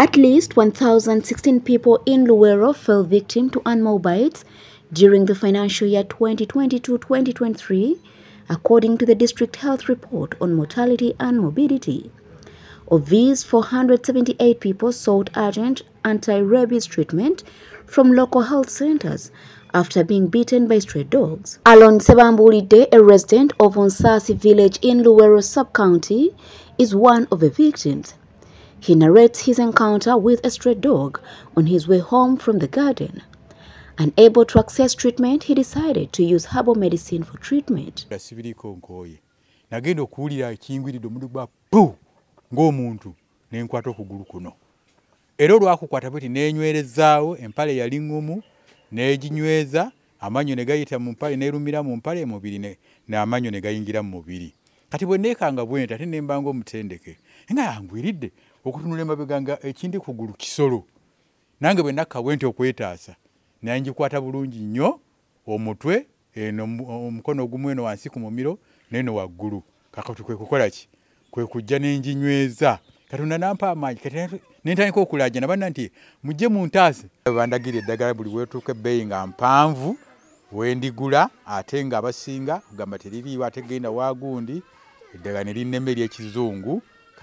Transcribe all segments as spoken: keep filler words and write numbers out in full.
At least one thousand sixteen people in Luwero fell victim to animal bites during the financial year twenty twenty-two twenty twenty-three, according to the District Health Report on Mortality and Morbidity. Of these, four hundred seventy-eight people sought urgent anti-rabies treatment from local health centers after being bitten by stray dogs. Alon Sebambulide, a resident of Onsasi village in Luwero sub-county, is one of the victims. He narrates his encounter with a stray dog on his way home from the garden. Unable to access treatment, he decided to use herbal medicine for treatment. Nagenda okuwulira ekingwiriddwa omuntu gwa pu ng'omuntu n'enkwata okugulu kuno. Era olwakukwata bweti n'enywerezaawo empale yali ngumu n'eginyweza amannyo ne gayita mu mpale n'erumira mu mpale emubiri n'amannyo ne gayingira mu mubiri. Kati bwe nneekanga bwenti ate ne mba ng'omutendeke nga yangwiridde okutunula emabega nga ekindi kugulu kisolo. Nange bwe nakka bwenti okwetaasa naye ngikwata bulungi nnyo omutwe eno omukono ogumu eno wansi ku mumiro n'eno waggulu. Kakati kwe kukola ki? Kwe kujja n'enginyweza. Katonda nampa amaanyi kati n'entandika okulaaja nabanna nti mujje muntaase. Bandagira eddagala buli weetuuka ebbeeyi nga mpanvu wendigula ate nga abasinga kugamba teririiwo ate genda waagundi eddagala ne linnema ery'ekizungu.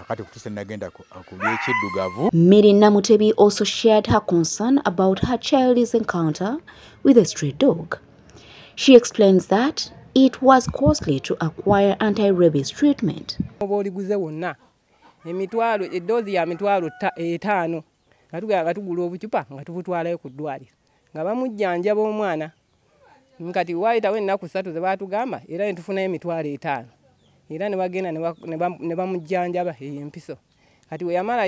Miri Namutebi also shared her concern about her child's encounter with a stray dog. She explains that it was costly to acquire anti-rabies treatment. Emitwalo edozi ya mitwalo etaano nga batugula obucupa nga tubutwalayo ku ddwaliro nga bamujjanjaba omwana nkati waayitawo ennaku ssatu ze baatugamba era ne tufunayo emitwalo etaano era ne bagenda ne bamujjanjaba empiso kati we yamala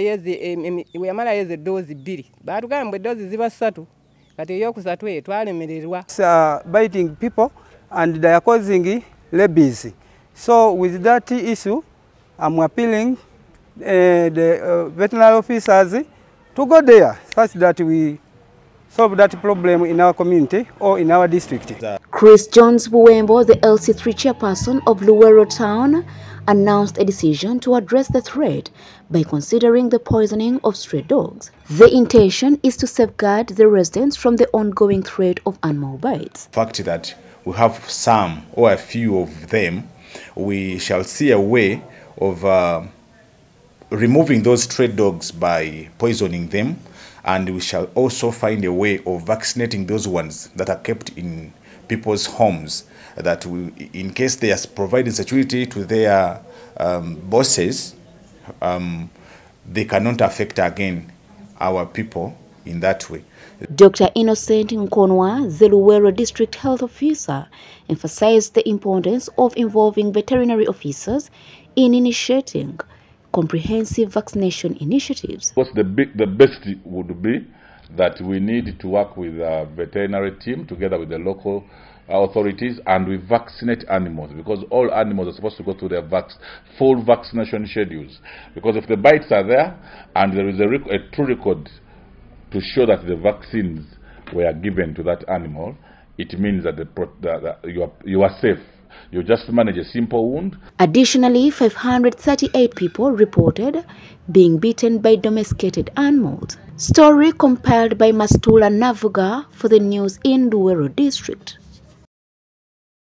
yeze eddoozi bbiri baatugamba mbu eddoozi ziba ssatu kati ey'okusatu eyo twalemererwa. Biting people and they are causing rabies. So with that issue I'm appealing Uh, the uh, veterinary officers to go there such that we solve that problem in our community or in our district. Chris Jones Buwembo, the L C three chairperson of Luwero Town, announced a decision to address the threat by considering the poisoning of stray dogs. The intention is to safeguard the residents from the ongoing threat of animal bites. The fact that we have some or a few of them, we shall see a way of uh, removing those stray dogs by poisoning them, and we shall also find a way of vaccinating those ones that are kept in people's homes, that we, in case they are providing security to their um, bosses, um, they cannot affect again our people in that way. Doctor Innocent Nkonwa, the Luwero District Health Officer, emphasized the importance of involving veterinary officers in initiating comprehensive vaccination initiatives. What's the big, the best would be that we need to work with a veterinary team together with the local authorities, and we vaccinate animals, because all animals are supposed to go through their vac full vaccination schedules. Because if the bites are there and there is a, rec a true record to show that the vaccines were given to that animal, it means that, the pro that, that you, are, you are safe. You just manage a simple wound. Additionally, five hundred thirty-eight people reported being bitten by domesticated animals. Story compiled by Mastula Navuga for the news in Luwero District.